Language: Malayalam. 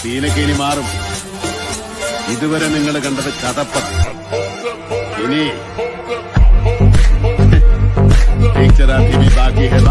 സീനൊക്കെ ഇനി മാറും. ഇതുവരെ നിങ്ങൾ കണ്ടത് കഥപ്പട. ഇനി पिक्चर अभी भी बाकी है।